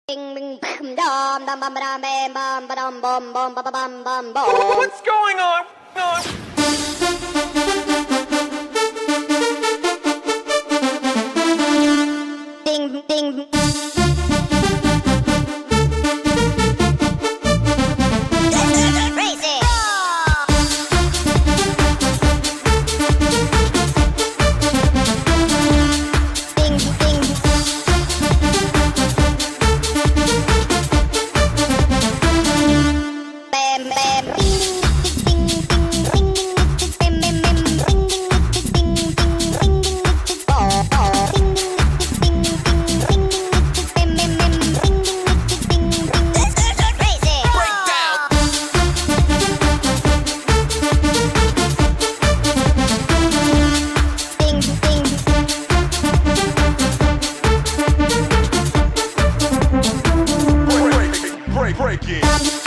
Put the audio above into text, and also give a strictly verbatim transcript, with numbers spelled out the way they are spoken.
What's going on? Ding, ding. Crazy. Ding, ding. Bam, bam. Ding, ding, ding, ding, ding, bam, bam, bam. Ding, ding, ding, ding, ding, ding, oh, oh. Ding, ding, ding, ding, ding, bam, bam, bam. Ding, ding, ding, ding. Crazy. Breakdown. Ding, ding. Break, break, break, break it.